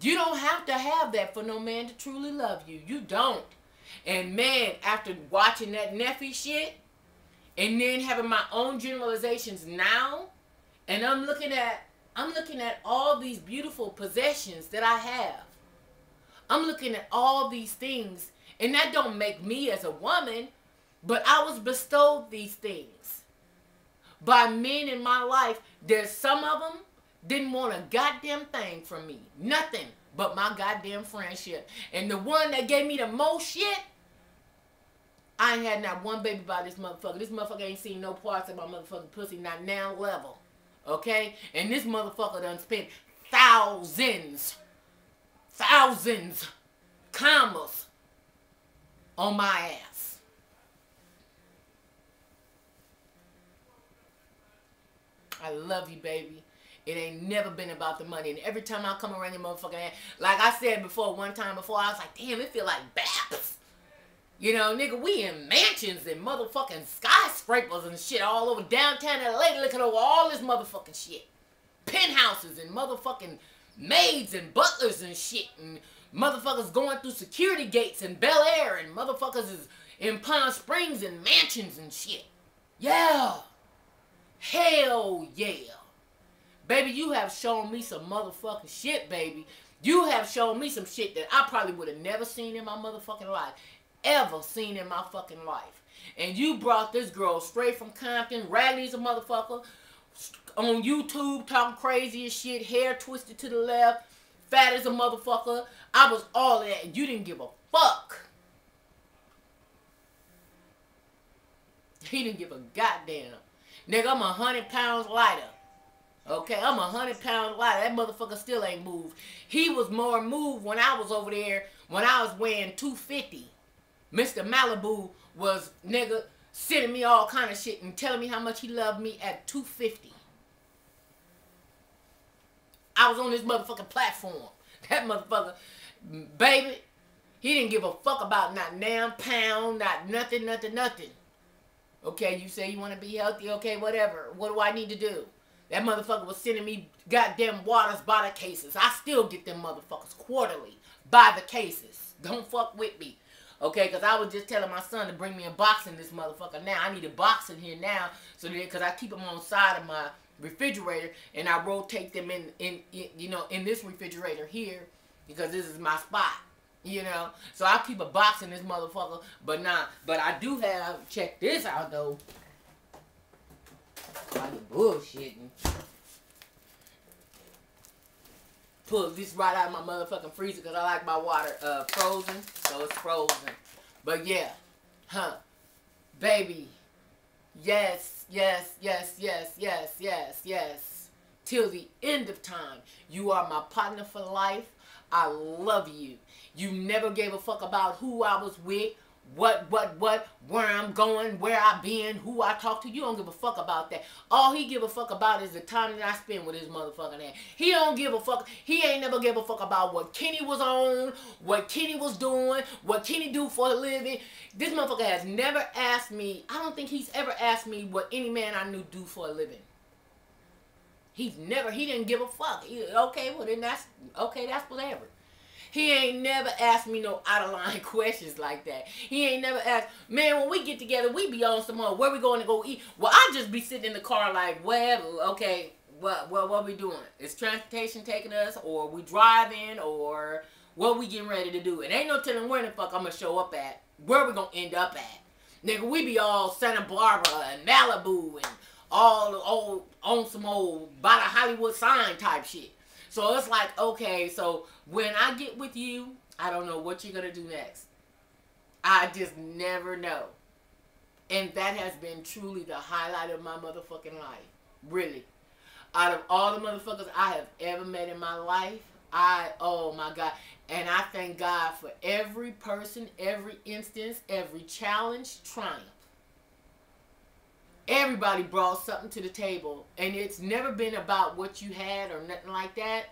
You don't have to have that for no man to truly love you. You don't. And man, after watching that Neffy shit, and then having my own generalizations now, and I'm looking at all these beautiful possessions that I have. I'm looking at all these things, and that don't make me as a woman, but I was bestowed these things by men in my life. There's some of them didn't want a goddamn thing from me. Nothing but my goddamn friendship. And the one that gave me the most shit, I ain't had not one baby by this motherfucker. This motherfucker ain't seen no parts of my motherfucking pussy, not now level. Okay? And this motherfucker done spent thousands, commas on my ass. I love you, baby. It ain't never been about the money. And every time I come around your motherfucking ass, like I said before, one time before, I was like, damn, it feel like Baps. You know, nigga, we in mansions and motherfucking skyscrapers and shit all over downtown LA looking over all this motherfucking shit. Penthouses and motherfucking maids and butlers and shit. And motherfuckers going through security gates in Bel Air. And motherfuckers is in Palm Springs and mansions and shit. Yeah. Hell yeah. Baby, you have shown me some motherfucking shit, baby. You have shown me some shit that I probably would have never seen in my motherfucking life. Ever seen in my fucking life. And you brought this girl straight from Compton, raggedy as a motherfucker, on YouTube talking crazy as shit, hair twisted to the left, fat as a motherfucker. I was all of that, and you didn't give a fuck. He didn't give a goddamn. Nigga, I'm 100 pounds lighter. Okay, I'm 100 pounds lighter. That motherfucker still ain't moved. He was more moved when I was over there, when I was weighing 250. Mr. Malibu was, nigga, sending me all kind of shit and telling me how much he loved me at 250. I was on this motherfucking platform. That motherfucker, baby, he didn't give a fuck about not damn pound, not nothing. Okay, you say you want to be healthy, okay, whatever. What do I need to do? That motherfucker was sending me goddamn waters by the cases. I still get them motherfuckers quarterly by the cases. Don't fuck with me. Okay, because I was just telling my son to bring me a box in this motherfucker now. I need a box in here now, so that, because I keep them on the side of my refrigerator, and I rotate them in this refrigerator here, because this is my spot, you know. So I keep a box in this motherfucker, but I do have, check this out though. Why you bullshitting? Pull this right out of my motherfucking freezer because I like my water frozen, so it's frozen. But yeah, baby, yes. Till the end of time, you are my partner for life. I love you. You never gave a fuck about who I was with, what, where I'm going, where I've been, who I talk to. You don't give a fuck about that. All he give a fuck about is the time that I spend with his motherfucking ass. He don't give a fuck. He ain't never give a fuck about what Kenny was on, what Kenny was doing, what Kenny do for a living. This motherfucker has never asked me, I don't think he's ever asked me what any man I knew do for a living. He didn't give a fuck. Okay, well then that's whatever. He ain't never asked me no out-of-line questions like that. He ain't never asked, man, when we get together, we be on some more, where we going to go eat? Well, I just be sitting in the car like, whatever, okay, what we doing? Is transportation taking us, or we driving, or what we getting ready to do? It ain't no telling where the fuck I'm going to show up at, where we going to end up at. Nigga, we be all Santa Barbara and Malibu and all on some old by the Hollywood sign type shit. So it's like, okay, so when I get with you, I don't know what you're going to do next. I just never know. And that has been truly the highlight of my motherfucking life. Really. Out of all the motherfuckers I have ever met in my life, oh my God. And I thank God for every person, every instance, every challenge, triumph. Everybody brought something to the table, and it's never been about what you had or nothing like that.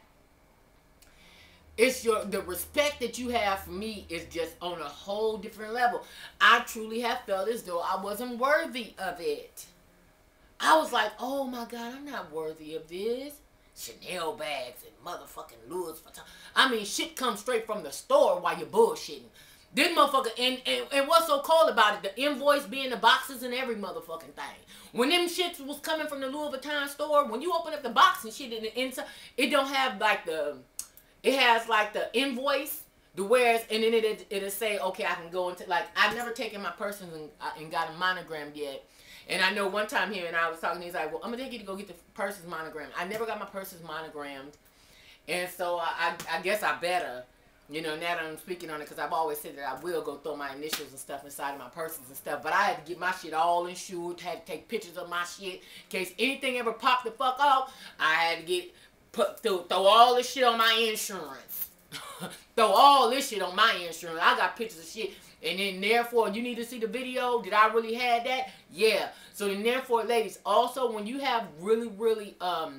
It's the respect that you have for me is just on a whole different level. I truly have felt as though I wasn't worthy of it. I was like, oh my God, I'm not worthy of this. Chanel bags and motherfucking Louis Vuitton. I mean, shit comes straight from the store while you're bullshitting. This motherfucker, and what's so cold about it, the invoice being the boxes and every motherfucking thing. When them shits was coming from the Louis Vuitton store, when you open up the box and shit in the inside, it don't have like it has like the invoice, the whereas, and then it'll say, okay, I can go into, like, I've never taken my purses and got a monogram yet. And I know one time here, and I was talking, he's like, well, I'm going to take you to go get the purses monogrammed. I never got my purses monogrammed. And so I guess I better, you know, now that I'm speaking on it, because I've always said that I will go throw my initials and stuff inside of my purses and stuff. But I had to get my shit all insured, had to take pictures of my shit. In case anything ever popped the fuck off, I had to throw all this shit on my insurance. Throw all this shit on my insurance. I got pictures of shit. And then therefore, you need to see the video. Did I really have that? Yeah. So then therefore, ladies, also when you have really, really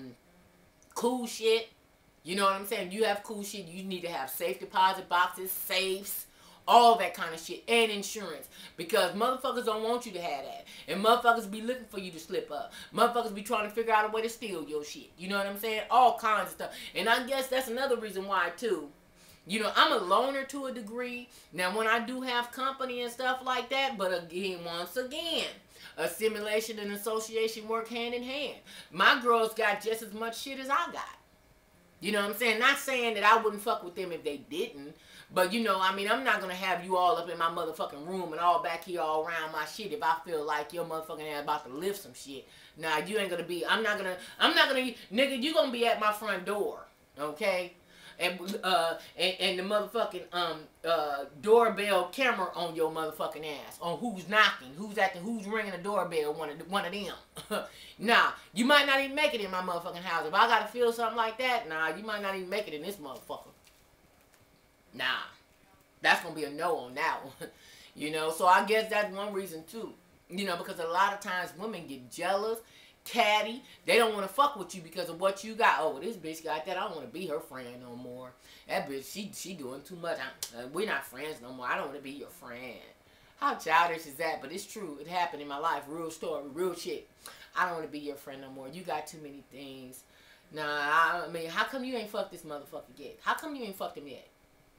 cool shit, you know what I'm saying? You have cool shit, you need to have safe deposit boxes, safes, all that kind of shit, and insurance. Because motherfuckers don't want you to have that. And motherfuckers be looking for you to slip up. Motherfuckers be trying to figure out a way to steal your shit. You know what I'm saying? All kinds of stuff. And I guess that's another reason why, too. You know, I'm a loner to a degree. Now, when I do have company and stuff like that, but again, once again, assimilation and association work hand in hand. My girls got just as much shit as I got. You know what I'm saying? Not saying that I wouldn't fuck with them if they didn't. But, you know, I mean, I'm not going to have you all up in my motherfucking room and all back here all around my shit if I feel like your motherfucking ass about to lift some shit. Nah, you ain't going to be, I'm not going to, nigga, you going to be at my front door. Okay? And the motherfucking doorbell camera on your motherfucking ass, on who's knocking, who's ringing the doorbell, one of them. Nah, you might not even make it in my motherfucking house. If I gotta feel something like that, nah, you might not even make it in this motherfucker. Nah, that's gonna be a no on that one. You know, so I guess that's one reason too. You know, because a lot of times women get jealous, catty. They don't want to fuck with you because of what you got. Oh, this bitch got that. I don't want to be her friend no more. That bitch, she doing too much. We're not friends no more. I don't want to be your friend. How childish is that? But it's true. It happened in my life. Real story. Real shit. I don't want to be your friend no more. You got too many things. Nah, I mean, how come you ain't fucked this motherfucker yet? How come you ain't fucked him yet?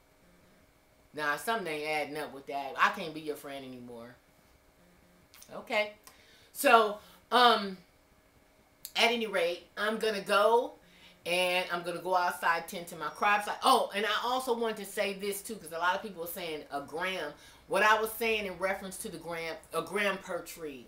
Nah, something ain't adding up with that. I can't be your friend anymore. Okay. So, at any rate, I'm going to go, and I'm going to go outside, tend to my crops. Oh, and I also wanted to say this, too, because a lot of people are saying a gram. What I was saying in reference to the gram, a gram per tree.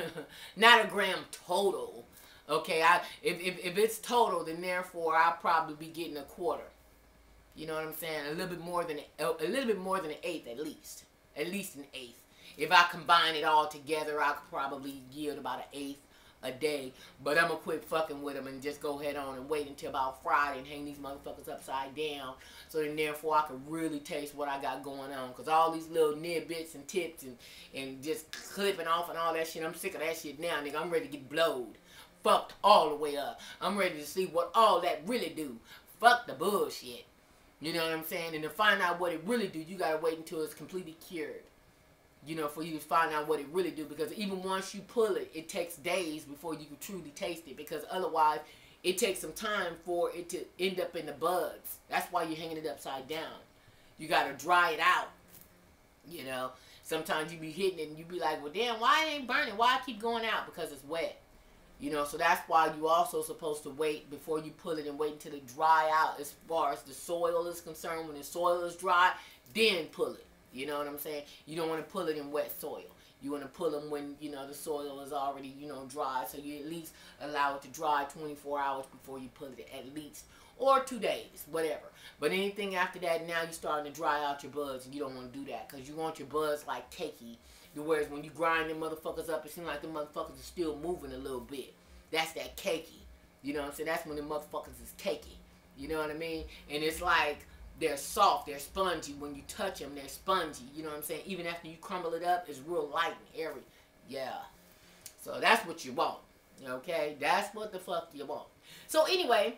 Not a gram total. Okay, if it's total, then therefore I'll probably be getting a quarter. You know what I'm saying? A little bit more than an eighth, at least. At least an eighth. If I combine it all together, I could probably yield about an eighth a day. But I'm going to quit fucking with them and just go head on and wait until about Friday and hang these motherfuckers upside down. So then therefore I can really taste what I got going on. Because all these little nidbits and tips and just clipping off and all that shit, I'm sick of that shit now, nigga. I'm ready to get blowed. Fucked all the way up. I'm ready to see what all that really do. Fuck the bullshit. You know what I'm saying? And to find out what it really do, you got to wait until it's completely cured. You know, for you to find out what it really do. Because even once you pull it, it takes days before you can truly taste it. Because otherwise, it takes some time for it to end up in the buds. That's why you're hanging it upside down. You got to dry it out. You know, sometimes you be hitting it and you be like, well, damn, why it ain't burning? Why I keep going out? Because it's wet. You know, so that's why you also supposed to wait before you pull it and wait until it dry out as far as the soil is concerned. When the soil is dry, then pull it. You know what I'm saying? You don't want to pull it in wet soil. You want to pull them when, you know, the soil is already, you know, dry. So you at least allow it to dry 24 hours before you pull it at least. Or 2 days, whatever. But anything after that, now you're starting to dry out your buds. And you don't want to do that because you want your buds like cakey. Whereas when you grind them motherfuckers up, it seems like the motherfuckers are still moving a little bit. That's that cakey. You know what I'm saying? That's when the motherfuckers is cakey. You know what I mean? And it's like they're soft, they're spongy. When you touch them, they're spongy. You know what I'm saying? Even after you crumble it up, it's real light and airy. Yeah. So that's what you want. Okay? That's what the fuck you want. So anyway,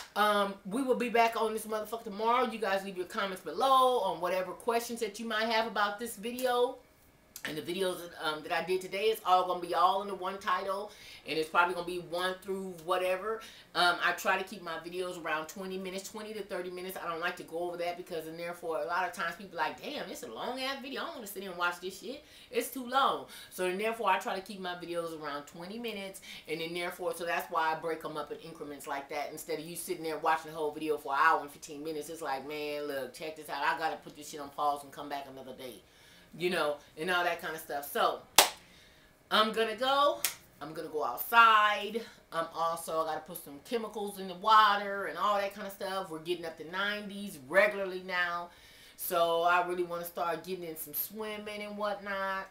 we will be back on this motherfucker tomorrow. You guys leave your comments below on whatever questions that you might have about this video. And the videos that I did today is all going to be all under one title. And it's probably going to be 1 through whatever. I try to keep my videos around 20 minutes, 20 to 30 minutes. I don't like to go over that because, and therefore, a lot of times people are like, damn, it's a long-ass video. I don't want to sit here and watch this shit. It's too long. So, and therefore, I try to keep my videos around 20 minutes. And then, therefore, so that's why I break them up in increments like that. Instead of you sitting there watching the whole video for an hour and 15 minutes, it's like, man, look, check this out. I got to put this shit on pause and come back another day. You know, and all that kind of stuff. So, I'm going to go outside. Also, I got to put some chemicals in the water and all that kind of stuff. We're getting up to 90s regularly now. So, I really want to start getting in some swimming and whatnot.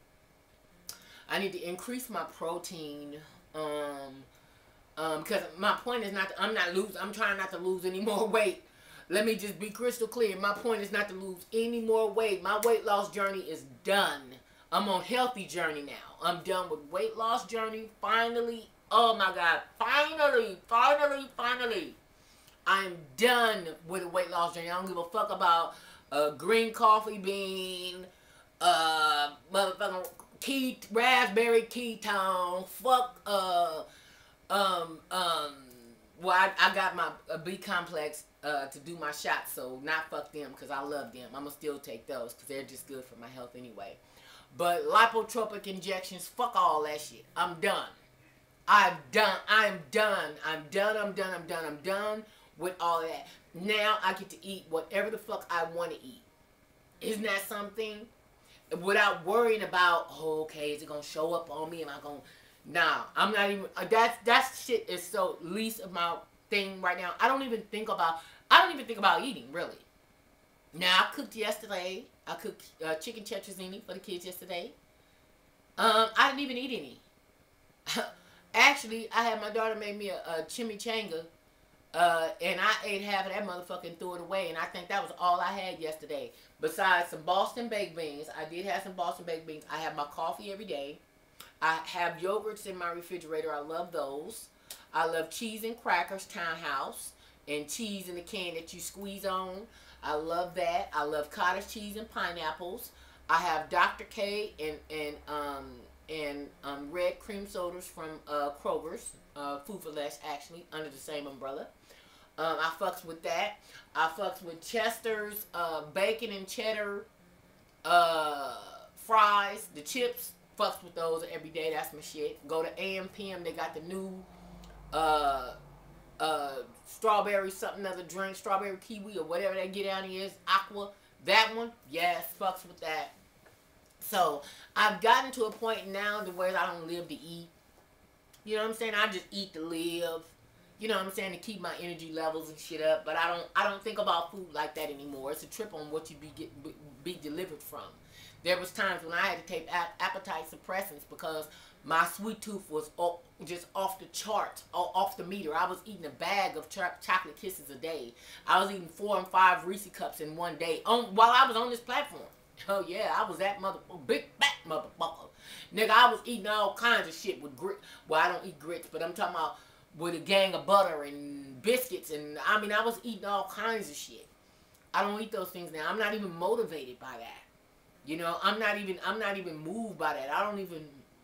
I need to increase my protein. Because my point is not, I'm trying not to lose any more weight. Let me just be crystal clear. My point is not to lose any more weight. My weight loss journey is done. I'm on healthy journey now. I'm done with weight loss journey. Finally. Oh my God. Finally. I'm done with a weight loss journey. I don't give a fuck about green coffee bean, motherfucking raspberry ketone. Fuck, well, I got my B complex to do my shots, so not fuck them because I love them. I'm going to still take those because they're just good for my health anyway. But lipotropic injections, fuck all that shit. I'm done. I'm done with all that. Now I get to eat whatever the fuck I want to eat. Isn't that something? Without worrying about, oh, okay, is it going to show up on me? Am I going to... Nah, I'm not even... That shit is so least of my thing right now. I don't even think about eating, really. Now, I cooked yesterday. I cooked chicken tetrazzini for the kids yesterday. I didn't even eat any. Actually, I had my daughter make me a chimichanga, and I ate half of that motherfucker and threw it away, and I think that was all I had yesterday. Besides some Boston baked beans. I did have some Boston baked beans. I have my coffee every day. I have yogurts in my refrigerator. I love those. I love cheese and crackers, Townhouse, and cheese in the can that you squeeze on. I love that. I love cottage cheese and pineapples. I have Dr. K and red cream sodas from Kroger's, Food for Less, actually, under the same umbrella. I fucks with that. I fucks with Chester's bacon and cheddar fries, the chips. Fucks with those every day. That's my shit. Go to AM/PM. They got the new strawberry something other drink, strawberry kiwi or whatever that get out is, aqua. That one, yes, fucks with that. So I've gotten to a point now to where I don't live to eat. You know what I'm saying? I just eat to live. You know what I'm saying? To keep my energy levels and shit up. But I don't think about food like that anymore. It's a trip on what you be delivered from. There was times when I had to take appetite suppressants because my sweet tooth was just off the charts, off the meter. I was eating a bag of chocolate kisses a day. I was eating 4 and 5 Reese cups in one day while I was on this platform. Oh yeah, I was that big fat motherfucker. Nigga, I was eating all kinds of shit with grit. Well, I don't eat grits, but I'm talking about with a gang of butter and biscuits, and I mean, I was eating all kinds of shit. I don't eat those things now. I'm not even motivated by that. You know, I'm not even moved by that. I don't even,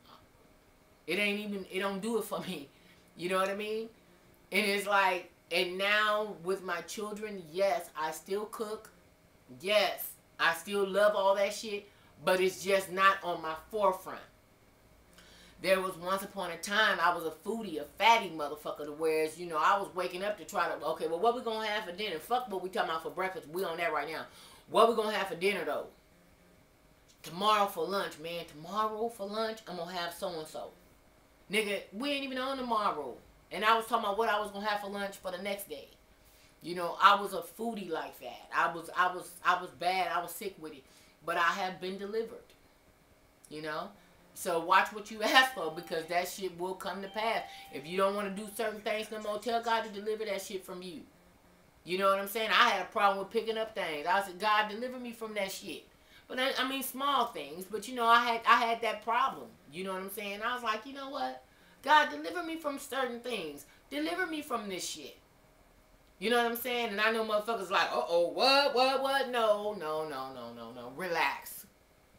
it don't do it for me. You know what I mean? And it's like, and now with my children, yes, I still cook. Yes, I still love all that shit, but it's just not on my forefront. There was once upon a time, I was a foodie, a fatty motherfucker, to whereas, you know, I was waking up to try to, okay, well, what we gonna have for dinner? Fuck what we talking about for breakfast. We on that right now. What we gonna have for dinner, though? Tomorrow for lunch, man. Tomorrow for lunch, I'm going to have so-and-so. Nigga, we ain't even on tomorrow. And I was talking about what I was going to have for lunch for the next day. You know, I was a foodie like that. I was bad. I was sick with it. But I have been delivered. You know? So watch what you ask for because that shit will come to pass. If you don't want to do certain things no more, tell God to deliver that shit from you. You know what I'm saying? I had a problem with picking up things. I said, God, deliver me from that shit. But I mean, small things. But, you know, I had that problem. You know what I'm saying? I was like, you know what? God, deliver me from certain things. Deliver me from this shit. You know what I'm saying? And I know motherfuckers like, uh-oh, what? No. Relax.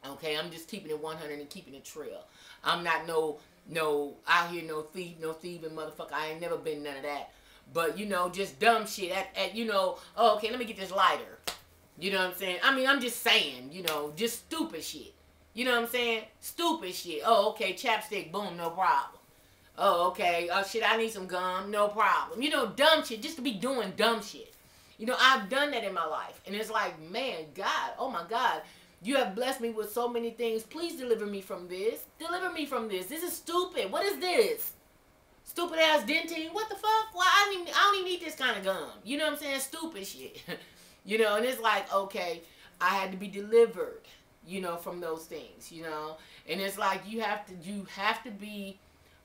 Okay, I'm just keeping it 100 and keeping it real. I'm not no out here no thieving motherfucker. I ain't never been none of that. But you know, just dumb shit at you know. Oh, okay, let me get this lighter. You know what I'm saying? I mean, I'm just saying. You know, just stupid shit. You know what I'm saying? Stupid shit. Oh, okay, chapstick. Boom, no problem. Oh, okay. Oh shit, I need some gum. No problem. You know, dumb shit. Just to be doing dumb shit. You know, I've done that in my life, and it's like, man, God, oh my God. You have blessed me with so many things. Please deliver me from this. Deliver me from this. This is stupid. What is this? Stupid ass dentine. What the fuck? Why I don't even need this kind of gum. You know what I'm saying? Stupid shit. You know, and it's like, okay, I had to be delivered, you know, from those things, you know. And it's like you have to be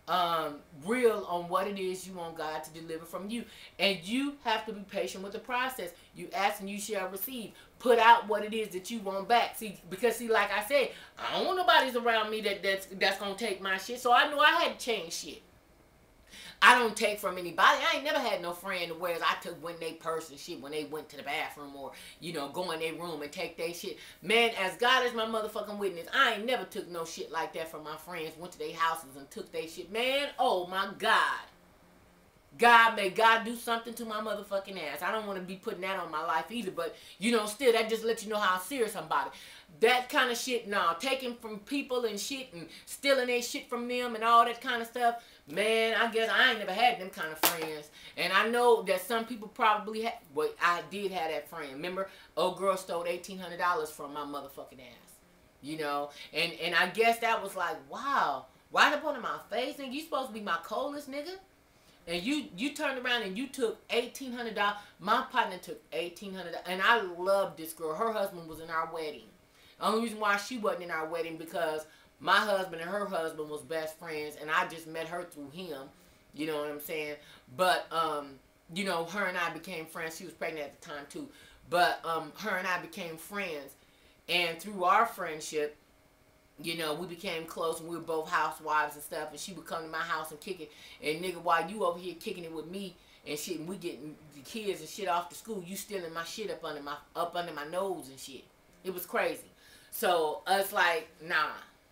real on what it is you want God to deliver from you. And you have to be patient with the process. You ask and you shall receive. Put out what it is that you want back. See, because like I said, I don't want nobody's around me that's gonna take my shit. So I know I had to change shit. I don't take from anybody. I ain't never had no friend where I took when they purse and shit when they went to the bathroom or, you know, go in their room and take their shit. Man, as God is my motherfucking witness, I ain't never took no shit like that from my friends. Went to their houses and took their shit. Man, oh my God. God, may God do something to my motherfucking ass. I don't want to be putting that on my life either, but, you know, still, that just lets you know how serious I'm about it. That kind of shit, nah, taking from people and shit and stealing their shit from them and all that kind of stuff, man, I guess I ain't never had them kind of friends. And I know that some people probably had, well, I did have that friend. Remember, old girl stole $1,800 from my motherfucking ass. You know, and I guess that was like, wow, right up on my face, nigga, you supposed to be my coldest nigga? And you turned around and you took $1,800. My partner took $1,800, and I loved this girl. Her husband was in our wedding. The only reason why she wasn't in our wedding because my husband and her husband was best friends, and I just met her through him. You know what I'm saying? But you know, her and I became friends. She was pregnant at the time too. But her and I became friends, and through our friendship, you know, we became close, and we were both housewives and stuff, and she would come to my house and kick it. And nigga, while you over here kicking it with me and shit, and we getting the kids and shit off to school, you stealing my shit up under my nose and shit. It was crazy. So it's like, nah.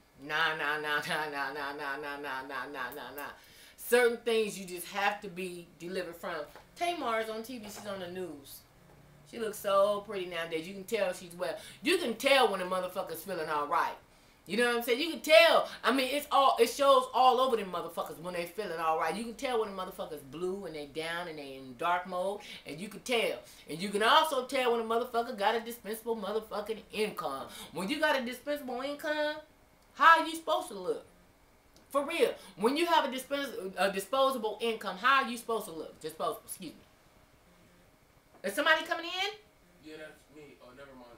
Certain things you just have to be delivered from. Tamar's on TV. She's on the news. She looks so pretty nowadays. You can tell she's well. You can tell when a motherfucker's feeling all right. You know what I'm saying? You can tell. I mean, it shows all over them motherfuckers when they feeling all right. You can tell when the motherfuckers blue and they down and they in dark mode, and you can tell. And you can also tell when a motherfucker got a dispensable motherfucking income. When you got a dispensable income, how are you supposed to look? For real. When you have a disposable income, how are you supposed to look? Disposable, excuse me. Is somebody coming in? Yeah, that's me. Oh, never mind.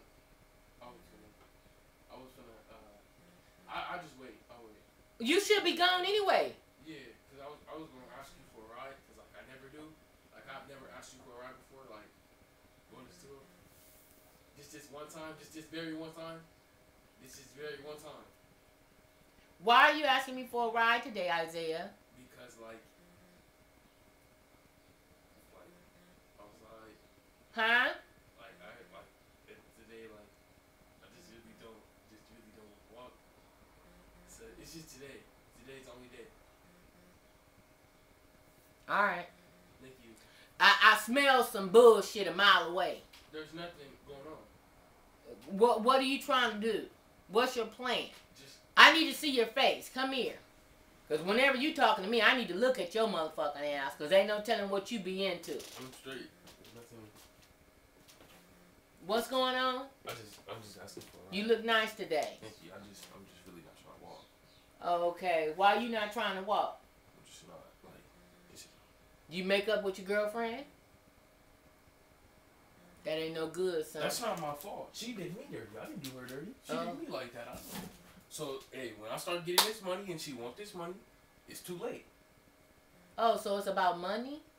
I just wait. I'll wait. You should be gone anyway. Yeah, because I was going to ask you for a ride, because like I never do. Like I've never asked you for a ride before, like going to school. Just one time, just very one time. This is very one time. Why are you asking me for a ride today, Isaiah? Because like I was like, huh? Like today, like I just really don't walk. So it's just today. Today's the only day. All right. Thank you. I smell some bullshit a mile away. There's nothing going on. What are you trying to do? What's your plan? I need to see your face. Come here. Because whenever you talking to me, I need to look at your motherfucking ass. Because ain't no telling what you be into. I'm straight. There's nothing. What's going on? I'm just asking for a ride. You look nice today. Thank you. I'm just really not trying to walk. Okay. Why you not trying to walk? I'm just not, like, You make up with your girlfriend? That ain't no good, son. That's not my fault. She did me dirty. I didn't do her dirty. She did me like that. I don't know. So, hey, when I start getting this money and she want this money, it's too late. Oh, so it's about money?